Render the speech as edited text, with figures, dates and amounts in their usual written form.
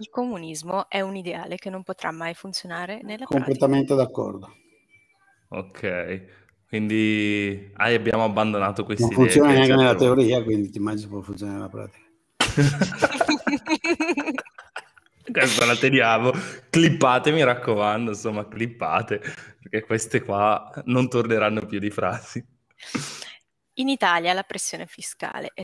Il comunismo è un ideale che non potrà mai funzionare nella pratica. Completamente d'accordo. Ok, quindi abbiamo abbandonato Non queste idee funziona che neanche nella certe volte... teoria, quindi ti immagini può funzionare nella pratica. Questa la teniamo, clippate mi raccomando, insomma clippate, perché queste qua non torneranno più di frasi. In Italia la pressione fiscale è